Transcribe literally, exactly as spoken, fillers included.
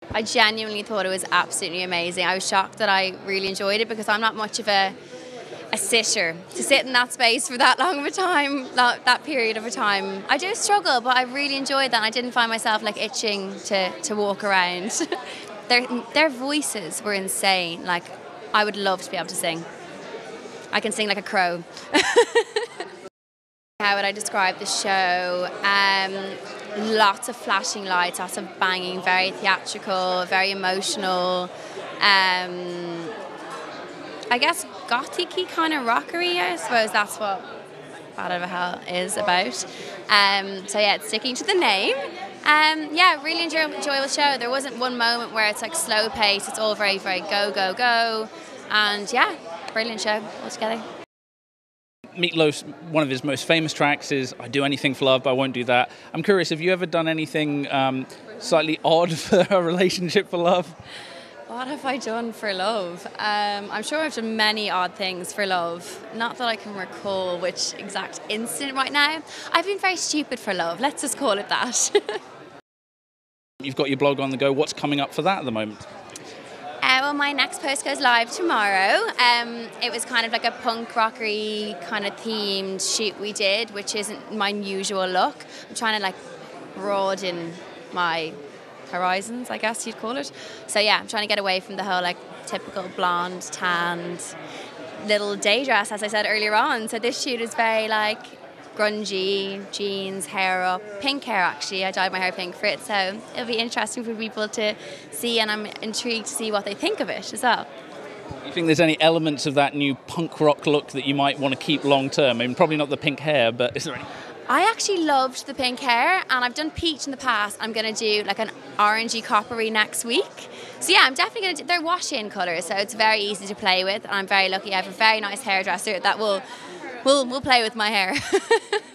I genuinely thought it was absolutely amazing. I was shocked that I really enjoyed it because I'm not much of a a sitter to sit in that space for that long of a time, that, that period of a time. I do struggle, but I really enjoyed that. I didn't find myself like itching to, to walk around. their, their voices were insane. Like, I would love to be able to sing. I can sing like a crow. How would I describe the show? Um, lots of flashing lights, lots of banging, very theatrical, very emotional. Um, I guess gothic-y kind of rockery, I suppose that's what Bad Over Hell is about. Um, so yeah, it's sticking to the name. Um, yeah, really enjoy, enjoyable show. There wasn't one moment where it's like slow pace. It's all very, very go, go, go. And yeah, brilliant show altogether. Meatloaf's one of his most famous tracks is I Do Anything for Love, but I Won't Do That. I'm curious, have you ever done anything um, slightly odd for a relationship for love? What have I done for love? Um, I'm sure I've done many odd things for love. Not that I can recall which exact incident right now. I've been very stupid for love. Let's just call it that. You've got your blog on the go. What's coming up for that at the moment? Uh, well, my next post goes live tomorrow. Um, it was kind of like a punk rockery kind of themed shoot we did, which isn't my usual look. I'm trying to like broaden my horizons, I guess you'd call it. So yeah, I'm trying to get away from the whole like typical blonde, tanned, little day dress, as I said earlier on. So this shoot is very like grungy, jeans, hair up, pink hair actually. I dyed my hair pink for it, so it'll be interesting for people to see, and I'm intrigued to see what they think of it as well. Do you think there's any elements of that new punk rock look that you might want to keep long term? I mean, probably not the pink hair, but is there any? I actually loved the pink hair, and I've done peach in the past. I'm going to do like an orangey coppery next week. So yeah, I'm definitely going to do, they're wash-in colours, so it's very easy to play with, and I'm very lucky I have a very nice hairdresser that will will will play with my hair.